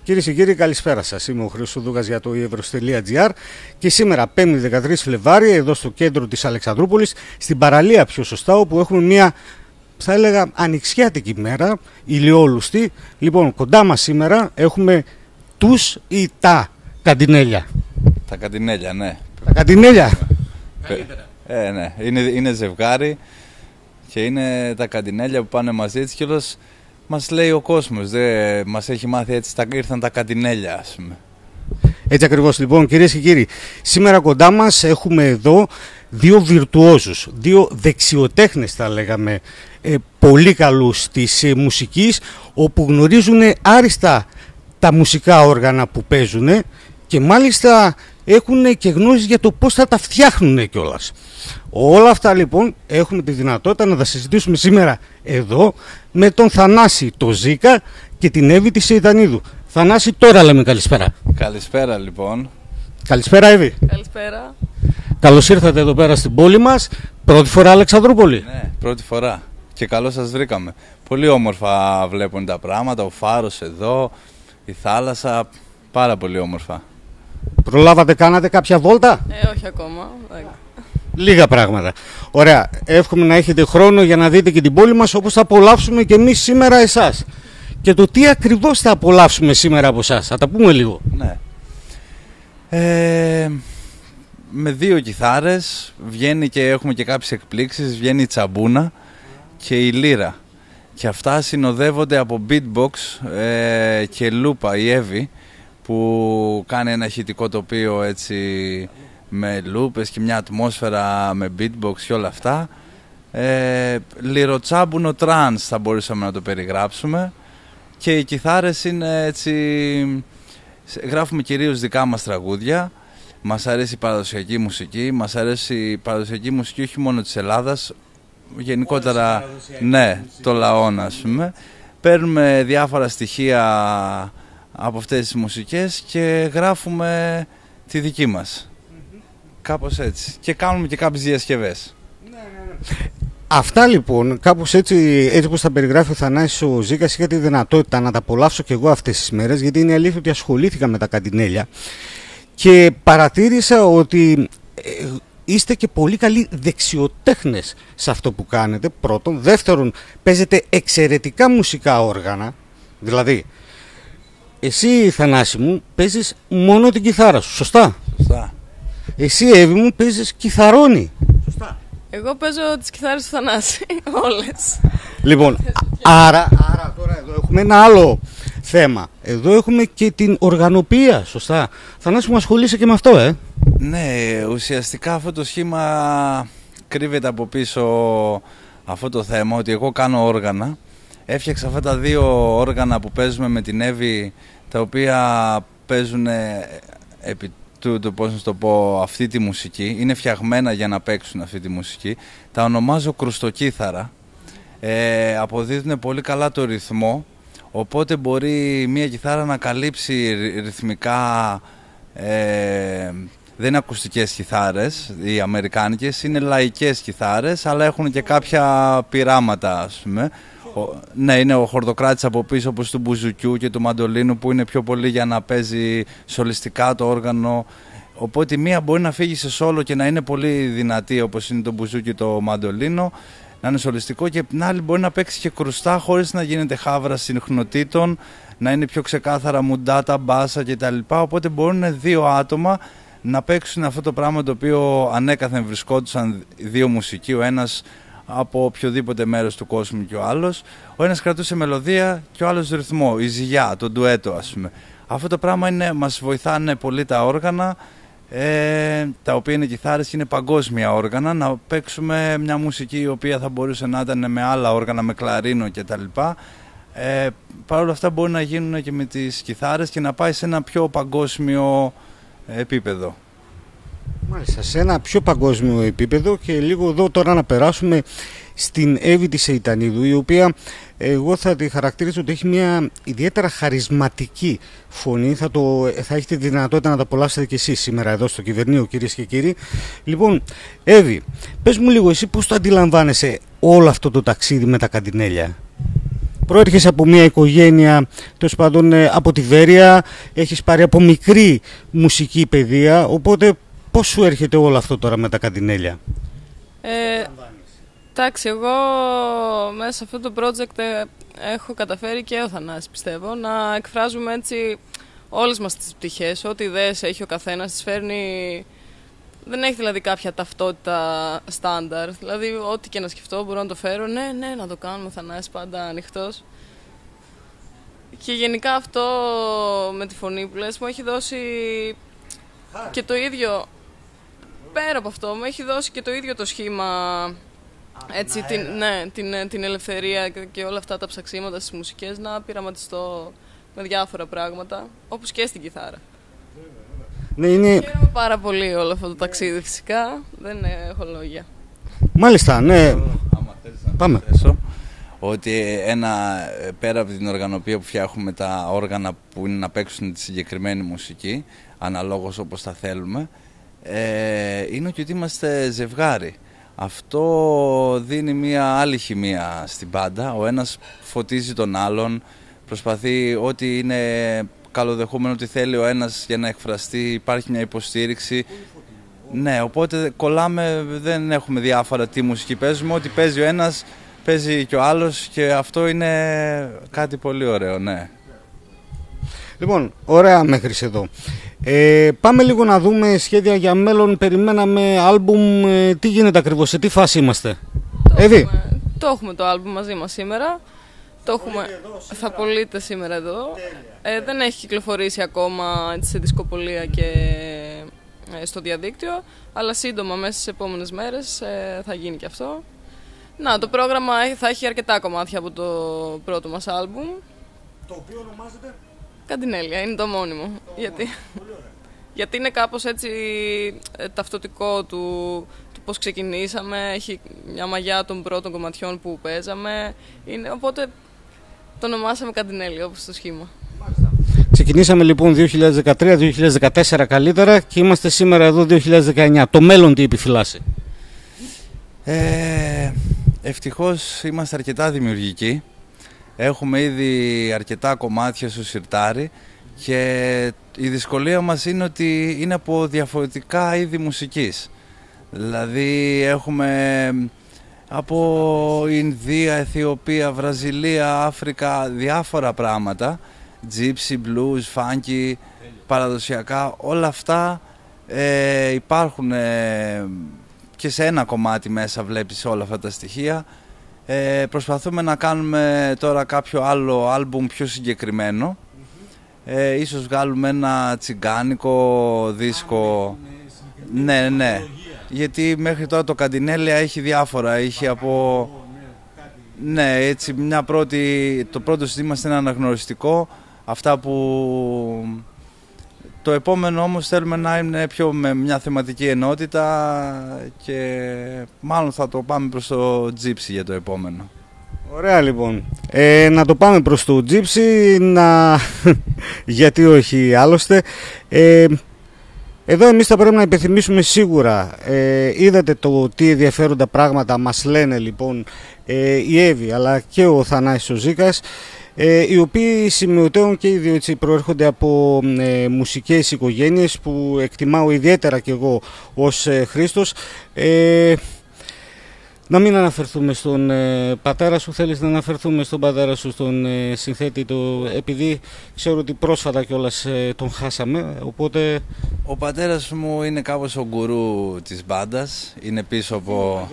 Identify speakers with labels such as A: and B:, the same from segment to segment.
A: Κυρίες και κύριοι, καλησπέρα σας. Είμαι ο Χρήστος Δούγας για το eVeros.gr και σήμερα, 5η 13 Φλεβάρη, εδώ στο κέντρο της Αλεξανδρούπολης, στην παραλία πιο σωστά, όπου έχουμε μια, θα έλεγα, ανοιξιάτικη μέρα, ηλιόλουστη. Λοιπόν, κοντά μας σήμερα έχουμε τους ή τα καντινέλια.
B: Τα καντινέλια, ναι.
A: Τα καντινέλια.
B: Ναι, είναι ζευγάρι και είναι τα καντινέλια που πάνε μαζί, έτσι κιόλας μας λέει ο κόσμος, μας έχει μάθει έτσι, ήρθαν τα καντινέλια, ας πούμε.
A: Έτσι ακριβώς. Λοιπόν, κυρίες και κύριοι, σήμερα κοντά μας έχουμε εδώ δύο βιρτουόζους, δύο δεξιοτέχνες θα λέγαμε, πολύ καλούς της μουσικής, όπου γνωρίζουν άριστα τα μουσικά όργανα που παίζουν και μάλιστα έχουν και γνώση για το πώς θα τα φτιάχνουν κιόλας. Όλα αυτά λοιπόν έχουμε τη δυνατότητα να τα συζητήσουμε σήμερα εδώ με τον Θανάση το Ζήκα και την Εύη τη Σεϊτανίδου. Θανάση, τώρα λέμε καλησπέρα.
B: Καλησπέρα λοιπόν.
A: Καλησπέρα Εύη.
C: Καλησπέρα.
A: Καλώς ήρθατε εδώ πέρα στην πόλη μας. Πρώτη φορά Αλεξανδρούπολη.
B: Ναι, πρώτη φορά και καλώς σας βρήκαμε. Πολύ όμορφα βλέπουν τα πράγματα, ο φάρος εδώ, η θάλασσα, πάρα πολύ όμορφα.
A: Προλάβατε, κάνατε κάποια βόλτα?
C: Όχι ακόμα.
A: Λίγα πράγματα. Ωραία. Εύχομαι να έχετε χρόνο για να δείτε και την πόλη μας, όπως θα απολαύσουμε και εμείς σήμερα εσάς. Και το τι ακριβώς θα απολαύσουμε σήμερα από εσάς. Θα τα πούμε λίγο.
B: Ναι. Με δύο κιθάρες βγαίνει και έχουμε και κάποιες εκπλήξεις. Βγαίνει η τσαμπούνα και η λύρα. Και αυτά συνοδεύονται από beatbox και λούπα, η Εύη, που κάνει ένα ηχητικό τοπίο έτσι με λούπες και μια ατμόσφαιρα με beatbox και όλα αυτά. Λυροτσάμπουνο τρανς θα μπορούσαμε να το περιγράψουμε. Και οι κιθάρες είναι έτσι, γράφουμε κυρίως δικά μας τραγούδια. Μας αρέσει η παραδοσιακή μουσική, μας αρέσει η παραδοσιακή μουσική όχι μόνο της Ελλάδας, γενικότερα ναι, το λαό, ας πούμε. Παίρνουμε διάφορα στοιχεία από αυτές τις μουσικές και γράφουμε τη δική μας. Κάπως έτσι. Και κάνουμε και κάποιες διασκευές.
A: Αυτά λοιπόν, κάπως έτσι όπως τα περιγράφει ο Θανάσης ο Ζήκας, είχα τη δυνατότητα να τα απολαύσω και εγώ αυτές τις μέρες, γιατί είναι αλήθεια ότι ασχολήθηκα με τα καντινέλια και παρατήρησα ότι είστε και πολύ καλοί δεξιοτέχνες σε αυτό που κάνετε, πρώτον. Δεύτερον, παίζετε εξαιρετικά μουσικά όργανα, δηλαδή εσύ Θανάση μου παίζεις μόνο την κιθάρα σου, σωστά?
B: Σωστά.
A: Εσύ Εύη μου παίζεις κιθαρόνι, σωστά?
C: Εγώ παίζω τις κιθάρες του Θανάση, όλες.
A: Λοιπόν, άρα τώρα εδώ έχουμε ένα άλλο θέμα. Εδώ έχουμε και την οργανωπία, σωστά? Θανάση μου, ασχολείσαι και με αυτό,
B: Ναι, ουσιαστικά αυτό το σχήμα κρύβεται από πίσω αυτό το θέμα, ότι εγώ κάνω όργανα. Έφτιαξα αυτά τα δύο όργανα που παίζουμε με την Εύη, τα οποία παίζουν επί του, πώς να το πω, αυτή τη μουσική. Είναι φτιαγμένα για να παίξουν αυτή τη μουσική. Τα ονομάζω κρουστοκύθαρα. Αποδίδουν πολύ καλά το ρυθμό, οπότε μπορεί μία κιθάρα να καλύψει ρυθμικά. Δεν είναι ακουστικές κιθάρες, οι αμερικάνικες, είναι λαϊκές κιθάρες, αλλά έχουν και κάποια πειράματα, ας πούμε. Ναι, είναι ο χορδοκράτης από πίσω, όπως του μπουζουκιού και του μαντολίνου, που είναι πιο πολύ για να παίζει σολιστικά το όργανο. Οπότε η μία μπορεί να φύγει σε σόλο και να είναι πολύ δυνατή, όπως είναι το μπουζούκι και το μαντολίνο, να είναι σολιστικό, και την άλλη μπορεί να παίξει και κρουστά χωρίς να γίνεται χάβρα συχνοτήτων, να είναι πιο ξεκάθαρα μουντάτα, μπάσα κτλ. Οπότε μπορούν δύο άτομα να παίξουν αυτό το πράγμα, το οποίο ανέκαθεν βρισκόντουσαν δύο μουσικοί, ο ένας από οποιοδήποτε μέρος του κόσμου και ο άλλος. Ο ένας κρατούσε μελωδία και ο άλλος ρυθμό, η ζυγιά, το ντουέτο, ας πούμε. Αυτό το πράγμα μας βοηθάνε πολύ τα όργανα, τα οποία είναι κιθάρες και είναι παγκόσμια όργανα, να παίξουμε μια μουσική η οποία θα μπορούσε να ήταν με άλλα όργανα, με κλαρίνο κτλ. Παρ' όλα αυτά μπορεί να γίνουν και με τις κιθάρες και να πάει σε ένα πιο παγκόσμιο επίπεδο.
A: Μάλιστα, σε ένα πιο παγκόσμιο επίπεδο. Και λίγο εδώ τώρα να περάσουμε στην Εύη τη Σεϊτανίδου, η οποία εγώ θα τη χαρακτηρίζω ότι έχει μια ιδιαίτερα χαρισματική φωνή. Θα έχετε τη δυνατότητα να τα απολαύσετε και εσείς σήμερα εδώ στο Κυβερνείο, κυρίες και κύριοι. Λοιπόν, Εύη, πες μου λίγο εσύ πώς το αντιλαμβάνεσαι όλο αυτό το ταξίδι με τα καντινέλια. Προέρχεσαι από μια οικογένεια, τέλος πάντων, από τη Βέρεια, έχεις πάρει από μικρή μουσική παιδεία, οπότε πώς σου έρχεται όλο αυτό τώρα με τα Καντινέλια?
C: Εντάξει, εγώ μέσα σε αυτό το project έχω καταφέρει και ο Θανάσης, πιστεύω, να εκφράζουμε έτσι όλες μας τις πτυχές, ό,τι ιδέες έχει ο καθένας, τις φέρνει. Δεν έχει δηλαδή κάποια ταυτότητα στάνταρ. Δηλαδή, ό,τι και να σκεφτώ μπορώ να το φέρω. Ναι, να το κάνουμε. Ο Θανάσης πάντα ανοιχτός. Και γενικά αυτό με τη φωνή που λες μου έχει δώσει και το ίδιο. Πέρα από αυτό, μου έχει δώσει και το ίδιο το σχήμα. Έτσι, την ελευθερία και όλα αυτά τα ψαξίματα στις μουσικές να πειραματιστώ με διάφορα πράγματα, όπως και στην κιθάρα.
A: Ναι, είναι...
C: Χαίρομαι πάρα πολύ όλο αυτό το ταξίδι, φυσικά. Δεν έχω λόγια.
A: Μάλιστα, ναι. Πάμε.
B: Ότι πέρα από την οργανωπία που φτιάχνουμε τα όργανα που είναι να παίξουν τη συγκεκριμένη μουσική, αναλόγως όπως τα θέλουμε, είναι ότι είμαστε ζευγάρι. Αυτό δίνει μια άλλη χημεία στην μπάντα. Ο ένας φωτίζει τον άλλον, προσπαθεί ό,τι είναι καλοδεχούμενο, ότι θέλει ο ένας για να εκφραστεί, υπάρχει μια υποστήριξη. Ναι, οπότε κολλάμε, δεν έχουμε διάφορα τι μουσική παίζουμε, ό,τι παίζει ο ένας παίζει και ο άλλος και αυτό είναι κάτι πολύ ωραίο, ναι.
A: Λοιπόν, ωραία μέχρι εδώ. Πάμε λίγο να δούμε σχέδια για μέλλον. Περιμέναμε άλμπουμ, τι γίνεται ακριβώς, σε τι φάση είμαστε?
C: Το έχουμε το άλμπουμ μαζί μας σήμερα. Θα πωλείται σήμερα εδώ. Δεν έχει κυκλοφορήσει ακόμα σε δισκοπολία και στο διαδίκτυο, αλλά σύντομα μέσα στις επόμενες μέρες θα γίνει και αυτό. Να, το πρόγραμμα θα έχει αρκετά κομμάτια από το πρώτο μας άλμπουμ.
A: Το οποίο ονομάζεται
C: Καντινέλια, είναι το μόνιμο. Γιατί είναι κάπως έτσι ταυτοτικό του πώς ξεκινήσαμε, έχει μια μαγιά των πρώτων κομματιών που παίζαμε, οπότε το ονομάσαμε Καντινέλια όπως το σχήμα.
A: Ξεκινήσαμε λοιπόν 2013-2014 καλύτερα και είμαστε σήμερα εδώ 2019. Το μέλλον τι επιφυλάσσει?
B: Ευτυχώς είμαστε αρκετά δημιουργικοί. Έχουμε ήδη αρκετά κομμάτια στο σιρτάρι και η δυσκολία μας είναι ότι είναι από διαφορετικά είδη μουσικής. Δηλαδή έχουμε από Ινδία, Αιθιοπία, Βραζιλία, Αφρικά, διάφορα πράγματα. Gypsy, blues, funky, παραδοσιακά, όλα αυτά υπάρχουν και σε ένα κομμάτι μέσα βλέπεις όλα αυτά τα στοιχεία. Προσπαθούμε να κάνουμε τώρα κάποιο άλλο άλμπουμ πιο συγκεκριμένο. Ίσως βγάλουμε ένα τσιγκάνικο δίσκο. Ναι. Γιατί μέχρι τώρα το Καντινέλια έχει διάφορα. Έχει από... Ναι, έτσι το πρώτο συστήμα είναι αναγνωριστικό. Αυτά που... Το επόμενο όμως θέλουμε να είναι πιο με μια θεματική ενότητα και μάλλον θα το πάμε προς το Gypsy για το επόμενο.
A: Ωραία λοιπόν. Να το πάμε προς το Gypsy, γιατί όχι άλλωστε. Εδώ εμείς θα πρέπει να υπενθυμίσουμε σίγουρα, είδατε το τι ενδιαφέροντα πράγματα μας λένε λοιπόν η Εύη αλλά και ο Θανάσης ο Ζήκας, οι οποίοι σημειωτέων και οι δύο έτσι προέρχονται από μουσικές οικογένειες που εκτιμάω ιδιαίτερα και εγώ ως Χρήστος. Να μην αναφερθούμε στον πατέρα σου, θέλεις να αναφερθούμε στον πατέρα σου, στον συνθέτη επειδή ξέρω ότι πρόσφατα κιόλας τον χάσαμε, οπότε...
B: Ο πατέρας μου είναι κάπως ο γκουρού της μπάντας, είναι πίσω από...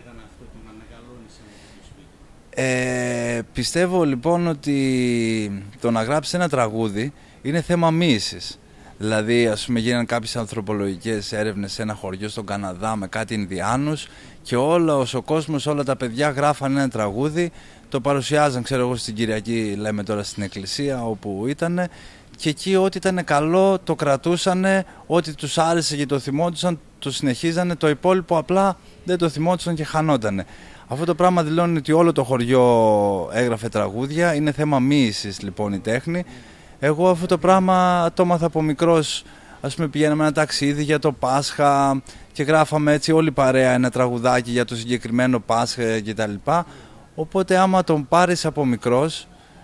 B: Πιστεύω λοιπόν ότι το να γράψει ένα τραγούδι είναι θέμα μοίησης. Δηλαδή, ας πούμε, γίνανε κάποιες ανθρωπολογικές έρευνες σε ένα χωριό στον Καναδά με κάτι Ινδιάνους και όλος ο κόσμος, όλα τα παιδιά γράφανε ένα τραγούδι, το παρουσιάζαν, ξέρω εγώ, στην Κυριακή, λέμε τώρα στην εκκλησία όπου ήτανε, και εκεί ό,τι ήταν καλό το κρατούσανε, ό,τι τους άρεσε και το θυμόντουσαν το συνεχίζανε, το υπόλοιπο απλά δεν το θυμόντουσαν και χανότανε. Αυτό το πράγμα δηλώνει ότι όλο το χωριό έγραφε τραγούδια, είναι θέμα μοίησης λοιπόν η τέχνη. Εγώ αυτό το πράγμα το έμαθα από μικρός, ας πούμε πηγαίναμε ένα ταξίδι για το Πάσχα και γράφαμε έτσι όλη παρέα ένα τραγουδάκι για το συγκεκριμένο Πάσχα κτλ. Οπότε άμα τον πάρεις από μικρός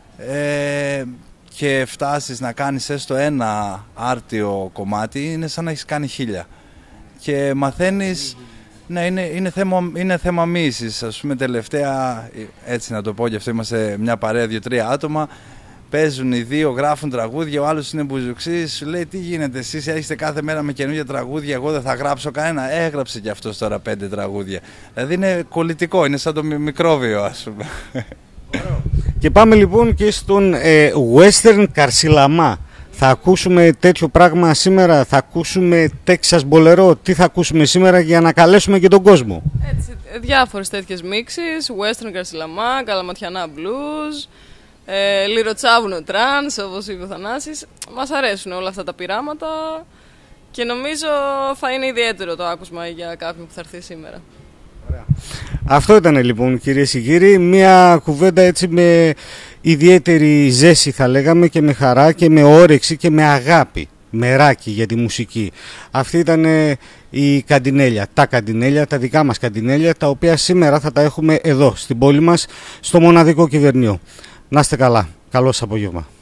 B: και φτάσεις να κάνεις έστω ένα άρτιο κομμάτι, είναι σαν να έχεις κάνει 1000. Και μαθαίνεις, ναι, είναι θέμα μοίησης. Ας πούμε τελευταία, έτσι να το πω και αυτό, είμαστε μια παρέα 2-3 άτομα, παίζουν οι δύο, γράφουν τραγούδια, ο άλλος είναι μπουζουξής, σου λέει τι γίνεται, εσείς έρχεστε κάθε μέρα με καινούργια τραγούδια, εγώ δεν θα γράψω κανένα, έγραψε κι αυτός τώρα 5 τραγούδια. Δηλαδή είναι κολλητικό, είναι σαν το μικρόβιο, ας πούμε.
A: Και πάμε λοιπόν και στον Western Καρσιλαμά. Θα ακούσουμε τέτοιο πράγμα σήμερα, θα ακούσουμε Texas Bolero, τι θα ακούσουμε σήμερα για να καλέσουμε και τον κόσμο?
C: Έτσι, διάφορες τέτοιες μίξεις, Western Καρσιλαμά, Καλαματιανά Blues, Λιροτσάβουνο Τρανς, όπως είπε ο Θανάσης. Μας αρέσουν όλα αυτά τα πειράματα και νομίζω θα είναι ιδιαίτερο το άκουσμα για κάποιον που θα έρθει σήμερα.
A: Αυτό ήταν λοιπόν, κυρίες και κύριοι, μια κουβέντα έτσι με ιδιαίτερη ζέση θα λέγαμε και με χαρά και με όρεξη και με αγάπη, μεράκι για τη μουσική. Αυτή ήταν η Καντινέλια, τα Καντινέλια, τα δικά μας Καντινέλια, τα οποία σήμερα θα τα έχουμε εδώ στην πόλη μας, στο μοναδικό Κυβερνείο. Να είστε καλά, καλό σας απόγευμα.